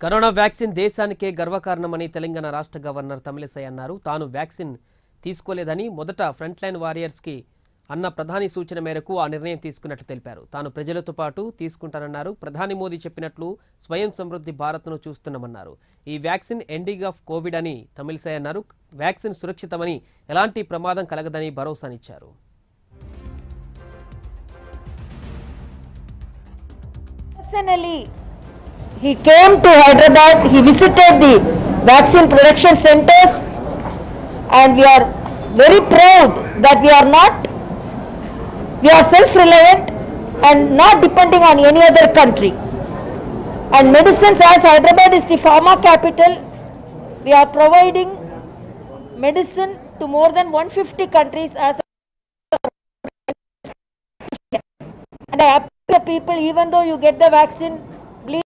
Corona vaccine దేశానికే గర్వకారణమని తెలంగాణ రాష్ట్ర గవర్నర్ తమిళిసై అన్నారు. తాను వ్యాక్సిన్ తీసుకోలేదని మొదట ఫ్రంట్ లైన్ వారియర్స్ కి అన్న ప్రధాని సూచన మేరకు ఆ నిర్ణయం తీసుకున్నట్లు తెలిపారు. తాను ప్రజలతో పాటు తీసుకుంటానన్నారు. ప్రధాని మోదీ చెప్పినట్లు స్వయం సమృద్ధి భారత్ను చూస్తున్నామన్నారు. ఈ వ్యాక్సిన్ ఎండింగ్ ఆఫ్ కోవిడ్ అని తమిళిసై అన్నారు. వ్యాక్సిన్ సురక్షితమని ఎలాంటి ప్రమాదం కలగదని భరోసానిచ్చారు. He came to Hyderabad, he visited the vaccine production centers, and we are very proud that we are self-reliant and not depending on any other country. And medicines, as Hyderabad is the pharma capital, we are providing medicine to more than 150 countries as and I appeal to people, even though you get the vaccine,